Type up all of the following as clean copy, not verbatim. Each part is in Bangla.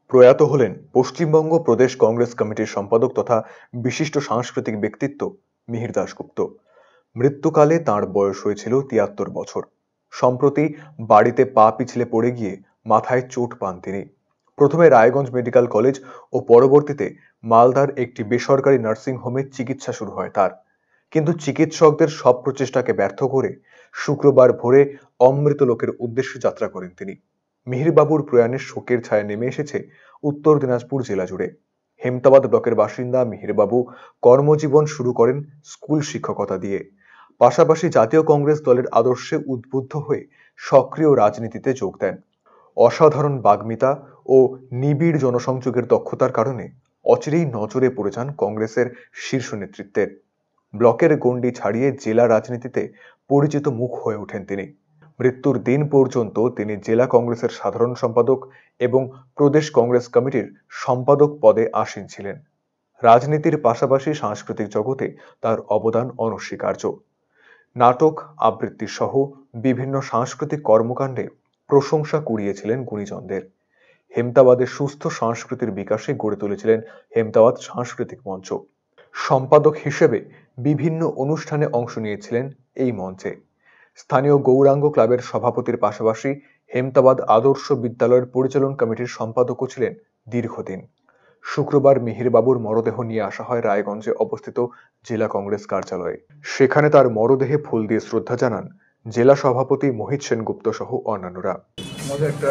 প্রয়াত হলেন পশ্চিমবঙ্গ প্রদেশ কংগ্রেস কমিটির সম্পাদক তথা বিশিষ্ট সাংস্কৃতিক ব্যক্তিত্ব মিহির দাশগুপ্ত। মৃত্যুকালে তাঁর বয়স হয়েছিল ৭৩ বছর। সম্প্রতি বাড়িতে পা পিছলে পড়ে গিয়ে মাথায় চোট পান তিনি। প্রথমে রায়গঞ্জ মেডিকেল কলেজ ও পরবর্তীতে মালদার একটি বেসরকারি নার্সিং হোমে চিকিৎসা শুরু হয় তার। কিন্তু চিকিৎসকদের সব প্রচেষ্টাকে ব্যর্থ করে শুক্রবার ভোরে অমৃত লোকের উদ্দেশ্যে যাত্রা করেন তিনি। মিহিরবাবুর প্রয়াণে শোকের ছায়া নেমে এসেছে উত্তর দিনাজপুর জেলা জুড়ে। হেমতাবাদ ব্লকের বাসিন্দা মিহিরবাবু কর্মজীবন শুরু করেন স্কুল শিক্ষকতা দিয়ে। পাশাপাশি জাতীয় কংগ্রেস দলের আদর্শে উদ্বুদ্ধ হয়ে সক্রিয় রাজনীতিতে যোগ দেন। অসাধারণ বাগ্মিতা ও নিবিড় জনসংযোগের দক্ষতার কারণে অচিরেই নজরে পড়ে যান কংগ্রেসের শীর্ষ নেতৃত্বের। ব্লকের গণ্ডি ছাড়িয়ে জেলা রাজনীতিতে পরিচিত মুখ হয়ে ওঠেন তিনি। মৃত্যুর দিন পর্যন্ত তিনি জেলা কংগ্রেসের সাধারণ সম্পাদক এবং প্রদেশ কংগ্রেস কমিটির সম্পাদক পদে আসীন ছিলেন। রাজনীতির পাশাপাশি সাংস্কৃতিক জগতে তার অবদান অনস্বীকার্য। নাটক, আবৃত্তি সহ বিভিন্ন সাংস্কৃতিক কর্মকাণ্ডে প্রশংসা কুড়িয়েছিলেন গুণীজনদের। হেমতাবাদের সুস্থ সংস্কৃতির বিকাশে গড়ে তুলেছিলেন হেমতাবাদ সাংস্কৃতিক মঞ্চ। সম্পাদক হিসেবে বিভিন্ন অনুষ্ঠানে অংশ নিয়েছিলেন এই মঞ্চে। স্থানীয় গৌরাঙ্গ ক্লাবের সভাপতির পাশাপাশি হেমতাবাদ আদর্শ বিদ্যালয়ের পরিচালন কমিটির সম্পাদকও ছিলেন দীর্ঘদিন। শুক্রবার মিহিরবাবুর মরদেহ নিয়ে আসা হয় রায়গঞ্জে অবস্থিত জেলা কংগ্রেস কার্যালয়ে। সেখানে তার মরদেহে ফুল দিয়ে শ্রদ্ধা জানান জেলা সভাপতি মোহিত সেনগুপ্ত সহ অন্যান্যরা। আমাদের একটা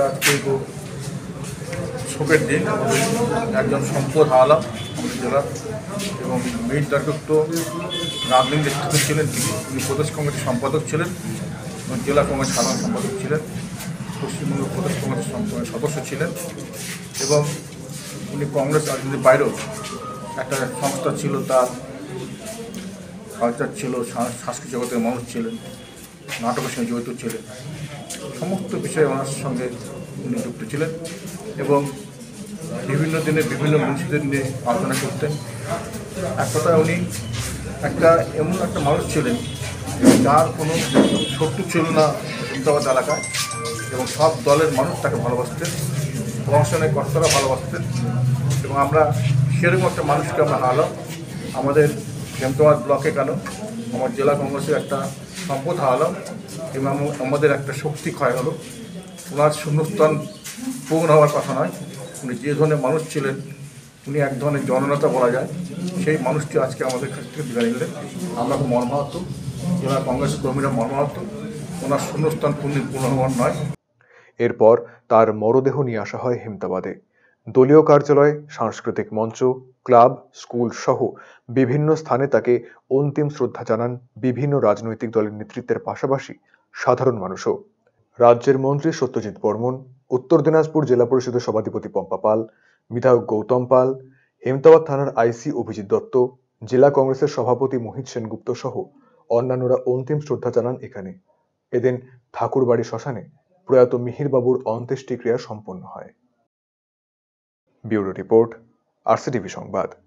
শোকের দিন, একজন সম্পদ হারালাম আমাদের জেলার। এবং মিহির দাশগুপ্ত রাজনৈতিক নেতৃত্ব ছিলেন, তিনি প্রদেশ কমিটির সম্পাদক ছিলেন এবং জেলা কমিটির সাধারণ সম্পাদক ছিলেন, পশ্চিমবঙ্গ প্রদেশ কমিটির সদস্য ছিলেন এবং উনি কংগ্রেস রাজনীতির বাইরেও একটা সংস্থা ছিল, তার কালচার ছিল, সাংস্কৃতিক জগতের মানুষ ছিলেন, নাটকের সঙ্গে জড়িত ছিলেন, সমস্ত বিষয়ে ওনার সঙ্গে উনি যুক্ত ছিলেন এবং বিভিন্ন দিনে বিভিন্ন মানুষদের নিয়ে আলোচনা করতেন। এক কথায় উনি এমন একটা মানুষ ছিলেন যার কোনো শত্রু ছিল না হেমতাবাদ এলাকায়, এবং সব দলের মানুষ তাকে ভালোবাসতেন, প্রশাসনের কর্তারা ভালোবাসতেন এবং আমরা সেরকম একটা মানুষকে আমরা হারালাম। আমাদের হেমতাবাদ ব্লকে কেন, আমার জেলা কংগ্রেসের একটা সম্পদ হারালাম এবং আমাদের একটা শক্তি ক্ষয় হলো। ওনার শূন্যস্থান পূরণ হওয়ার কথা নয়। উনি যে ধরনের মানুষ ছিলেন, উনি এক ধরনের জননেতা বলা যায়, সেই মানুষটি আজকে আমাদের কাছ থেকে বিদায় নিলেন। আমরা তো মর্মাহত, জেলা কংগ্রেসের কর্মীরা মর্মাহত। ওনার শূন্যস্থান পূর্ণ হওয়ার নয়। এরপর তার মরদেহ নিয়ে আসা হয় হেমতাবাদে। দলীয় কার্যালয়, সাংস্কৃতিক মঞ্চ, ক্লাব, স্কুল সহ বিভিন্ন স্থানে তাকে অন্তিম শ্রদ্ধা জানান বিভিন্ন রাজনৈতিক দলের নেতৃত্বের পাশাপাশি সাধারণ মানুষও। রাজ্যের মন্ত্রী সত্যজিৎ বর্মন, উত্তর দিনাজপুর জেলা পরিষদের সভাধিপতি পম্পা পাল, বিধায়ক গৌতম পাল, হেমতাবাদ থানার আইসি অভিজিৎ দত্ত, জেলা কংগ্রেসের সভাপতি মোহিত সেনগুপ্ত সহ অন্যান্যরা অন্তিম শ্রদ্ধা জানান এখানে। এদিন ঠাকুরবাড়ি শ্মশানে প্রয়াত মিহিরবাবুর অন্ত্যেষ্টিক্রিয়া সম্পন্ন হয়। ব্যুরো রিপোর্ট, আরসিটিভি সংবাদ।